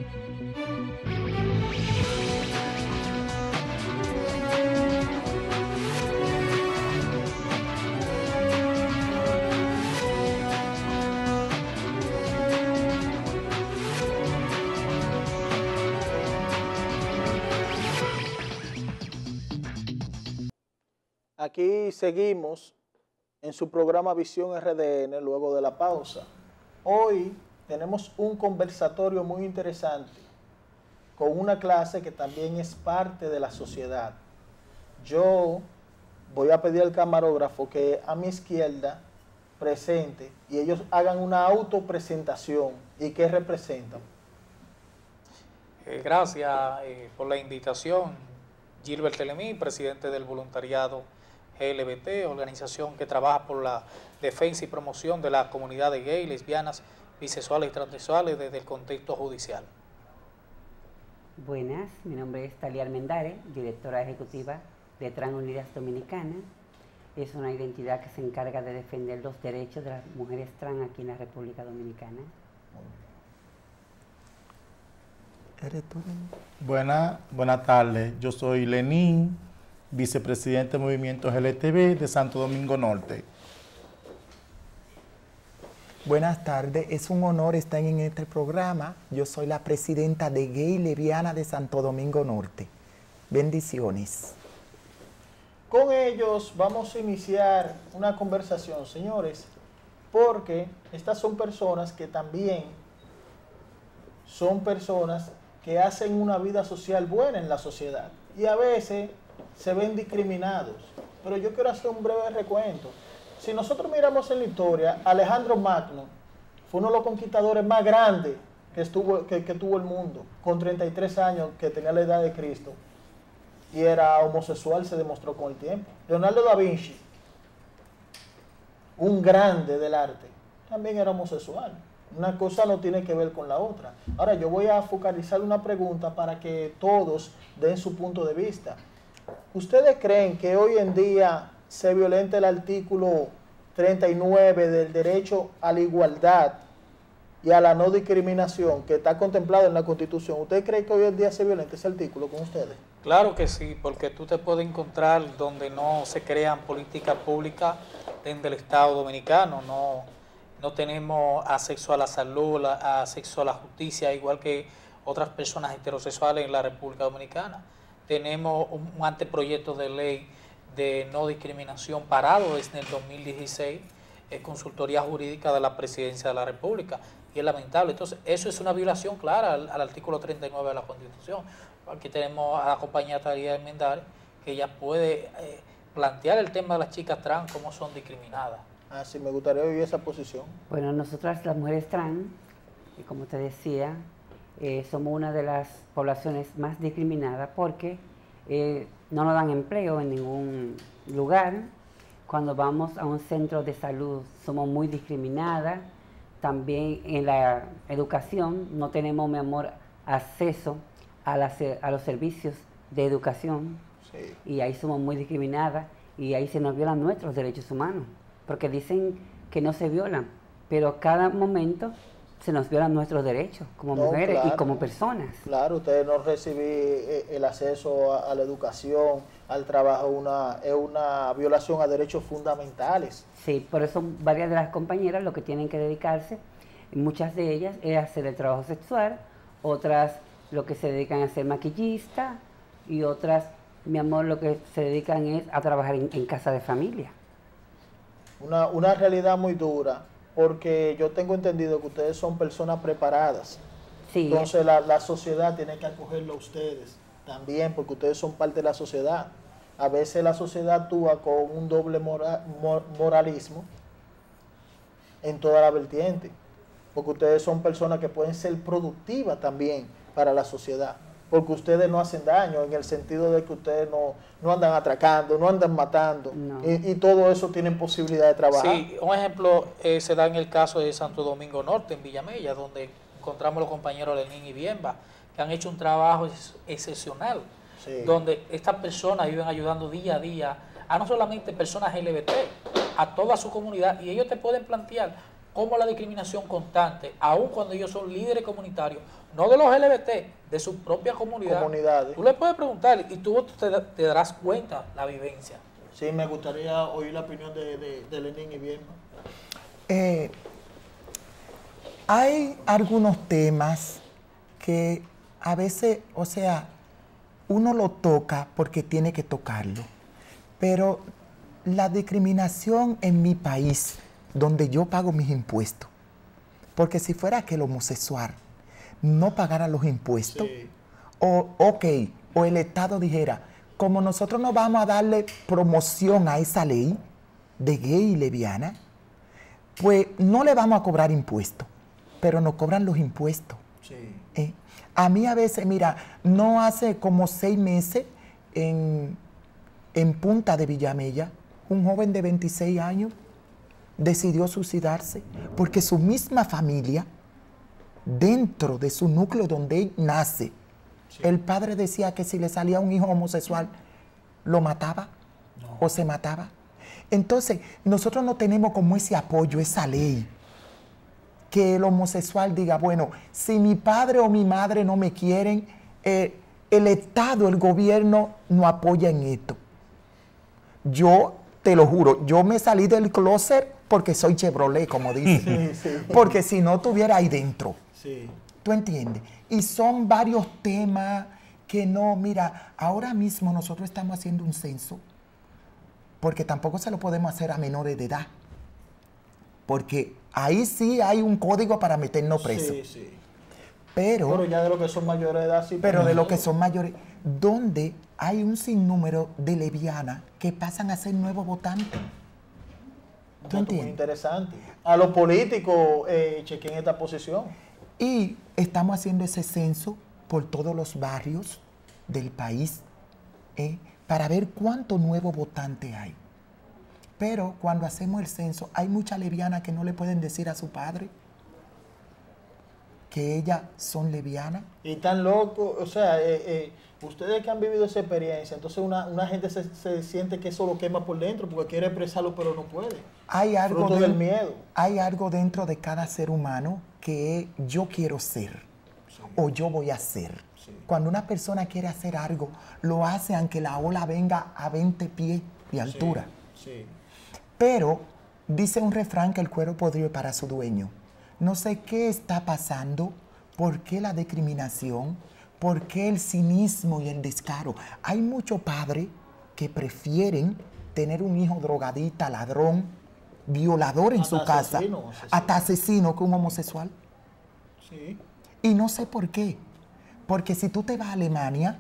Aquí seguimos en su programa Visión RDN luego de la pausa. Hoy tenemos un conversatorio muy interesante con una clase que también es parte de la sociedad. Yo voy a pedir al camarógrafo que a mi izquierda presente y ellos hagan una autopresentación y qué representan. Gracias por la invitación. Gilbert Telemí, presidente del voluntariado LGBT, organización que trabaja por la defensa y promoción de la comunidad de gays, lesbianas, bisexuales y transexuales desde el contexto judicial. Buenas, mi nombre es Talia Almendares, directora ejecutiva de Trans Unidas Dominicana. Es una identidad que se encarga de defender los derechos de las mujeres trans aquí en la República Dominicana. ¿Eres tú? Buenas tardes, yo soy Lenín, vicepresidente del Movimiento LGTB de Santo Domingo Norte. Buenas tardes, es un honor estar en este programa. Yo soy la presidenta de Gay Lesbiana de Santo Domingo Norte. Bendiciones. Con ellos vamos a iniciar una conversación, señores, porque estas son personas que también son personas que hacen una vida social buena en la sociedad y a veces se ven discriminados. Pero yo quiero hacer un breve recuento. Si nosotros miramos en la historia, Alejandro Magno fue uno de los conquistadores más grandes que tuvo el mundo, con 33 años, que tenía la edad de Cristo, y era homosexual, se demostró con el tiempo. Leonardo da Vinci, un grande del arte, también era homosexual. Una cosa no tiene que ver con la otra. Ahora yo voy a focalizar una pregunta para que todos den su punto de vista. ¿Ustedes creen que hoy en día se violenta el artículo 39 del derecho a la igualdad y a la no discriminación que está contemplado en la Constitución? ¿Ustedes creen que hoy en día se violenta ese artículo con ustedes? Claro que sí, porque tú te puedes encontrar donde no se crean políticas públicas dentro del Estado Dominicano, no tenemos acceso a la salud, acceso a la justicia, igual que otras personas heterosexuales en la República Dominicana. Tenemos un anteproyecto de ley de no discriminación parado desde el 2016, consultoría jurídica de la Presidencia de la República, y es lamentable. Entonces, eso es una violación clara al artículo 39 de la Constitución. Aquí tenemos a la compañera Talia Almendares, que ella puede plantear el tema de las chicas trans, cómo son discriminadas. Ah, sí, me gustaría oír esa posición. Bueno, nosotras las mujeres trans, como te decía, somos una de las poblaciones más discriminadas porque no nos dan empleo en ningún lugar. Cuando vamos a un centro de salud somos muy discriminadas. También en la educación no tenemos, mi amor, acceso a los servicios de educación. Sí. Y ahí somos muy discriminadas y ahí se nos violan nuestros derechos humanos. Porque dicen que no se violan, pero cada momento se nos violan nuestros derechos como mujeres, claro, y como personas. Claro, ustedes no recibir el acceso a la educación, al trabajo, es una violación a derechos fundamentales. Sí, por eso varias de las compañeras lo que tienen que dedicarse, muchas de ellas, es hacer el trabajo sexual, otras lo que se dedican a ser maquillistas y otras, mi amor, lo que se dedican es a trabajar en casa de familia. Una realidad muy dura, porque yo tengo entendido que ustedes son personas preparadas. Sí. Entonces la sociedad tiene que acogerlo a ustedes también, porque ustedes son parte de la sociedad. A veces la sociedad actúa con un doble moralismo en toda la vertiente, porque ustedes son personas que pueden ser productivas también para la sociedad, porque ustedes no hacen daño en el sentido de que ustedes no andan atracando, no andan matando, no. Y todo eso tienen posibilidad de trabajar. Sí, un ejemplo se da en el caso de Santo Domingo Norte, en Villamella, donde encontramos los compañeros Lenín y Bienba, que han hecho un trabajo excepcional, sí, donde estas personas viven ayudando día a día a no solamente personas LGBT, a toda su comunidad, y ellos te pueden plantear como la discriminación constante, aun cuando ellos son líderes comunitarios, no de los LGBT, de su propia comunidad. Comunidades. Tú le puedes preguntar y tú te darás cuenta la vivencia. Sí, me gustaría oír la opinión de Lenín y Bielma. Hay algunos temas que a veces, o sea, uno lo toca porque tiene que tocarlo, pero la discriminación en mi país, donde yo pago mis impuestos, porque si fuera que el homosexual no pagara los impuestos, Sí. o el Estado dijera, como nosotros no vamos a darle promoción a esa ley de gay y lesbiana, pues no le vamos a cobrar impuestos, pero nos cobran los impuestos. Sí. A mí a veces, mira, no hace como 6 meses en Punta de Villamella, un joven de 26 años decidió suicidarse porque su misma familia, dentro de su núcleo donde él nace, Sí. el padre decía que si le salía un hijo homosexual, lo mataba o se mataba. Entonces, nosotros no tenemos como ese apoyo, esa ley, que el homosexual diga, bueno, si mi padre o mi madre no me quieren, el Estado, el gobierno no apoya en esto. Yo, te lo juro, yo me salí del closet porque soy Chevrolet, como dicen. Sí, sí. Porque si no estuviera ahí dentro. Sí. ¿Tú entiendes? Y son varios temas que no, mira, ahora mismo nosotros estamos haciendo un censo, porque tampoco se lo podemos hacer a menores de edad, porque ahí sí hay un código para meternos presos. Sí, sí. Pero ya de lo que son mayores de edad, sí. pero de lo que son mayores, donde hay un sinnúmero de lesbianas que pasan a ser nuevos votantes. Un ¿Tú dato muy entiendes? interesante. A los políticos chequen esta posición. Y estamos haciendo ese censo por todos los barrios del país para ver cuánto nuevo votante hay. Pero cuando hacemos el censo, hay muchas lesbianas que no le pueden decir a su padre que ellas son lesbianas. Y tan loco, o sea, ustedes que han vivido esa experiencia, entonces una gente se siente que eso lo quema por dentro porque quiere expresarlo pero no puede. Hay algo, Fruto del miedo. Hay algo dentro de cada ser humano que yo quiero ser o yo voy a ser. Sí. Cuando una persona quiere hacer algo, lo hace aunque la ola venga a 20 pies de altura. Sí. Pero dice un refrán que el cuero podrido para su dueño. No sé qué está pasando, por qué la discriminación, por qué el cinismo y el descaro. Hay muchos padres que prefieren tener un hijo drogadita, ladrón, violador en Hasta su casa, asesino. hasta asesino que un homosexual. Sí. Y no sé por qué. Porque si tú te vas a Alemania,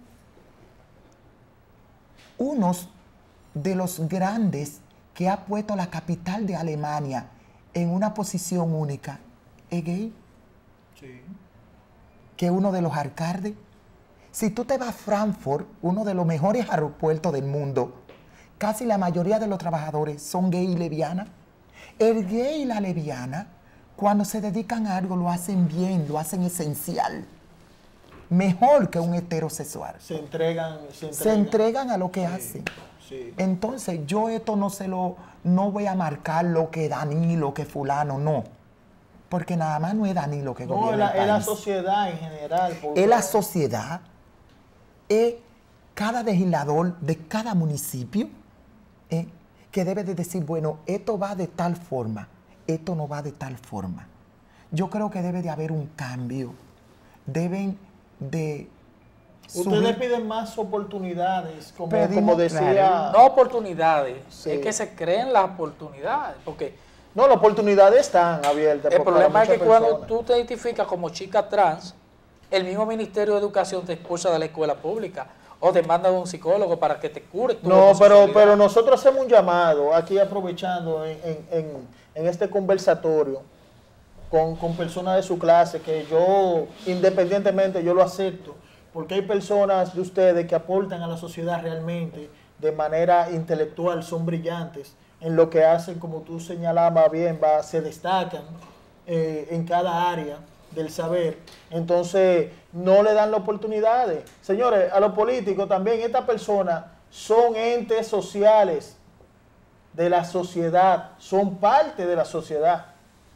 unos de los grandes que ha puesto la capital de Alemania en una posición única es gay, Sí. que uno de los alcaldes. Si tú te vas a Frankfurt, uno de los mejores aeropuertos del mundo, casi la mayoría de los trabajadores son gay y lesbianas. El gay y la lesbiana, cuando se dedican a algo, lo hacen bien, lo hacen esencial. Mejor que un heterosexual. Se entregan. Se entregan a lo que hacen. Sí. Entonces, yo esto no voy a marcar lo que Danilo, que fulano, no. Porque nada más no es Danilo que No, gobierna el es la país. sociedad en general. porque- Es la sociedad, es cada legislador de cada municipio que debe de decir, bueno, esto va de tal forma, esto no va de tal forma. Yo creo que debe de haber un cambio. Deben de Ustedes piden más oportunidades, como Pedimos, decía. claro. No oportunidades, Sí. es que se creen las oportunidades, porque No, las oportunidades están abiertas. el para problema es que muchas cuando personas. tú te identificas como chica trans, el mismo Ministerio de Educación te expulsa de la escuela pública o te manda a un psicólogo para que te cure tu No, pero homosexualidad. nosotros hacemos un llamado aquí aprovechando en este conversatorio con personas de su clase que yo independientemente yo lo acepto porque hay personas de ustedes que aportan a la sociedad realmente de manera intelectual, son brillantes en lo que hacen, como tú señalabas bien, se destacan en cada área del saber, entonces no le dan las oportunidades. Señores, a los políticos también, estas personas son entes sociales de la sociedad, son parte de la sociedad.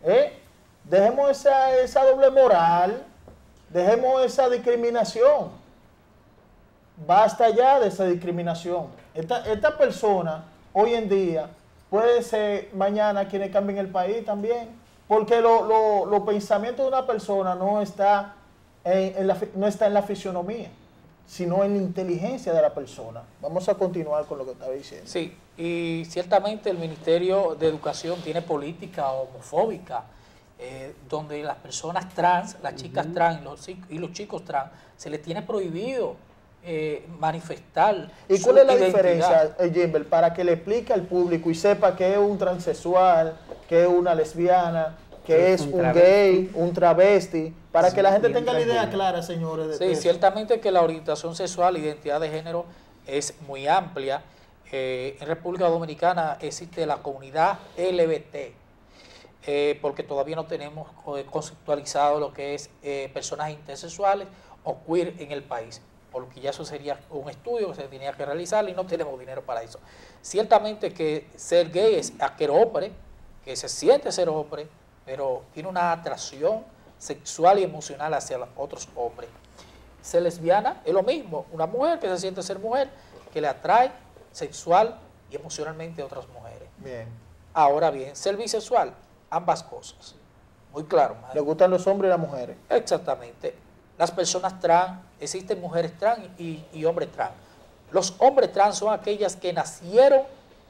Dejemos esa doble moral, dejemos esa discriminación. Basta ya de esa discriminación. Esta persona, hoy en día, puede ser mañana quienes cambien el país también, porque los pensamientos de una persona no está en la fisionomía, sino en la inteligencia de la persona. Vamos a continuar con lo que estaba diciendo. Sí, y ciertamente el Ministerio de Educación tiene política homofóbica, donde las personas trans, las chicas trans y los chicos trans, se les tiene prohibido manifestar. ¿Y cuál es la diferencia, Jimber, para que le explique al público y sepa que es un transexual, que es una lesbiana, que es un gay, un travesti, para que la gente tenga la idea clara, señores? Sí, ciertamente que la orientación sexual, identidad de género es muy amplia. En República Dominicana existe la comunidad LGBT, porque todavía no tenemos conceptualizado lo que es personas intersexuales o queer en el país, porque ya eso sería un estudio que se tenía que realizar y no tenemos dinero para eso. Ciertamente que ser gay es aquel hombre que se siente ser hombre, pero tiene una atracción sexual y emocional hacia los otros hombres. Ser lesbiana es lo mismo, una mujer que se siente ser mujer, que le atrae sexual y emocionalmente a otras mujeres. Bien. Ahora bien, ser bisexual, ambas cosas. Muy claro. ¿Le gustan los hombres y las mujeres? Exactamente. Las personas trans, existen mujeres trans y hombres trans. Los hombres trans son aquellas que nacieron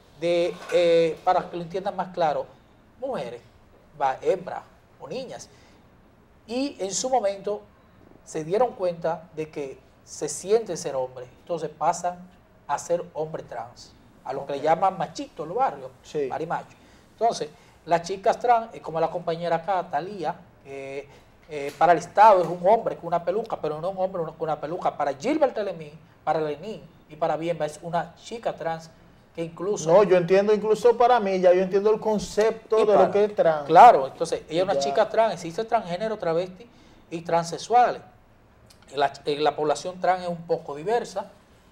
para que lo entiendan más claro, mujeres, hembras o niñas. Y en su momento se dieron cuenta de que se sienten ser hombres, entonces pasan a ser hombre trans, a lo que le llaman machitos en los barrios, sí, marimacho. Entonces, las chicas trans, como la compañera acá, Talía, para el Estado es un hombre con una peluca, pero no un hombre con una peluca. Para Gilbert Telemín, para Lenín y para Bienva es una chica trans que incluso... No, yo entiendo incluso para mí, ya yo entiendo el concepto de lo que es trans. Claro, entonces ella es una chica trans, existe transgénero, travesti y transexuales. La población trans es un poco diversa.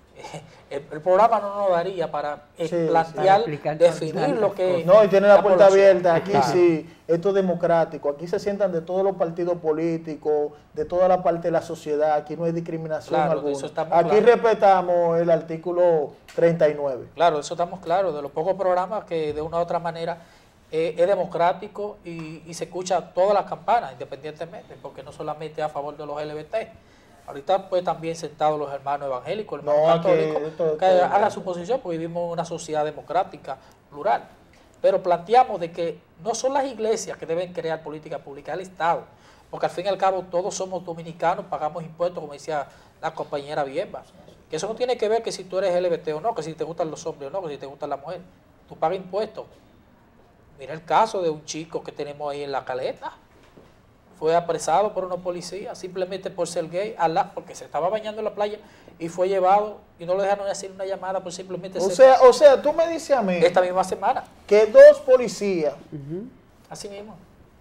El programa no nos daría para plantear, definir lo que... No, y tiene la puerta abierta. Aquí sí, esto es democrático. Aquí se sientan de todos los partidos políticos, de toda la parte de la sociedad. Aquí no hay discriminación alguna. Aquí respetamos el artículo 39. Claro, eso estamos claros. De los pocos programas que de una u otra manera es democrático y se escucha todas las campanas, independientemente, porque no solamente a favor de los LGBT. Ahorita pues también sentados los hermanos evangélicos, el hermano católico, que haga su posición, porque vivimos en una sociedad democrática, plural. Pero planteamos de que no son las iglesias que deben crear política pública, el Estado. Porque al fin y al cabo todos somos dominicanos, pagamos impuestos, como decía la compañera Bienva. Que eso no tiene que ver que si tú eres LGBT o no, que si te gustan los hombres o no, que si te gustan las mujeres. Tú pagas impuestos. Mira el caso de un chico que tenemos ahí en La Caleta. Fue apresado por unos policías simplemente por ser gay, porque se estaba bañando en la playa y fue llevado y no le dejaron hacer una llamada por simplemente ser... O sea, tú me dices a mí... Esta misma semana. Que dos policías... Así mismo.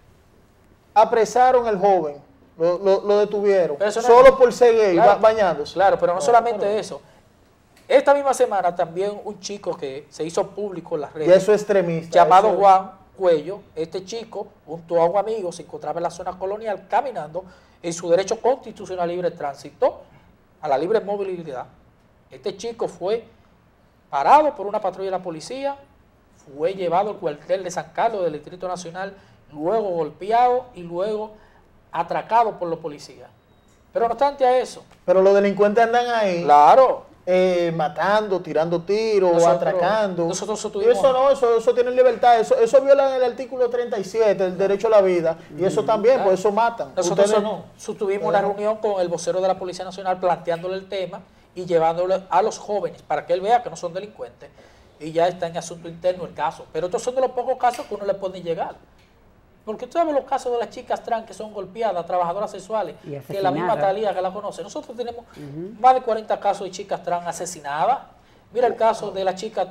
Apresaron al joven, lo detuvieron, solo por ser gay, bañándose. Claro, pero no solamente eso. Esta misma semana también un chico que se hizo público en las redes... Y eso es extremista. Llamado Juan Cuello, este chico, junto a un amigo, se encontraba en la zona colonial caminando en su derecho constitucional libre tránsito, a la libre movilidad. Este chico fue parado por una patrulla de la policía, fue llevado al cuartel de San Carlos del Distrito Nacional, luego golpeado y luego atracado por los policías. Pero no obstante a eso. Pero los delincuentes andan ahí. Claro. Matando, tirando tiros, atracando. Nosotros eso tiene libertad, eso viola el artículo 37, el derecho a la vida, y eso también, por eso matan. Nosotros tuvimos una reunión con el vocero de la Policía Nacional planteándole el tema y llevándole a los jóvenes para que él vea que no son delincuentes, y ya está en asunto interno el caso. Pero estos son de los pocos casos que uno le puede llegar. Porque tú sabes los casos de las chicas trans que son golpeadas, trabajadoras sexuales, que la misma Talía que la conoce. Nosotros tenemos más de 40 casos de chicas trans asesinadas. Mira el caso de la chica,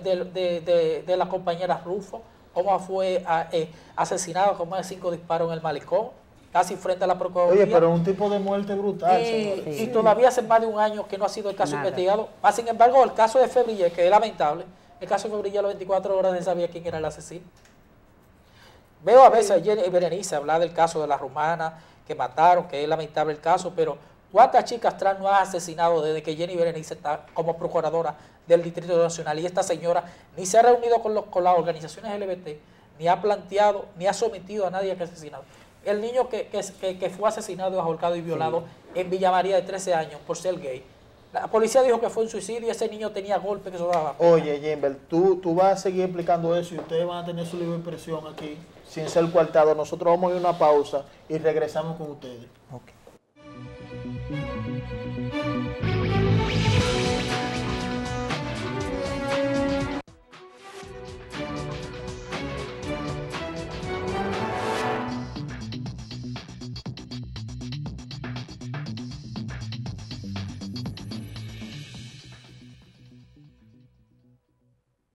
de la compañera Rufo, cómo fue asesinada con más de 5 disparos en el malecón, casi frente a la Procuraduría. Oye, pero un tipo de muerte brutal. Y todavía hace más de un año que no ha sido el caso investigado. Sin embargo, el caso de Febrille, que es lamentable, el caso de Febrille a las 24 horas no sabía quién era el asesino. Veo a veces a Jenny Berenice hablar del caso de la rumana que mataron, que es lamentable el caso, pero ¿cuántas chicas trans no ha asesinado desde que Jenny Berenice está como procuradora del Distrito Nacional? Y esta señora ni se ha reunido con las organizaciones LGBT, ni ha planteado, ni ha sometido a nadie que ha asesinado. El niño que fue asesinado, ahorcado y violado en Villa María de 13 años por ser gay. La policía dijo que fue un suicidio y ese niño tenía golpes que eso daba. Oye, Jimber, tú vas a seguir explicando eso y ustedes van a tener su libre impresión aquí, sin ser coartado. Nosotros vamos a ir a una pausa y regresamos con ustedes. Ok.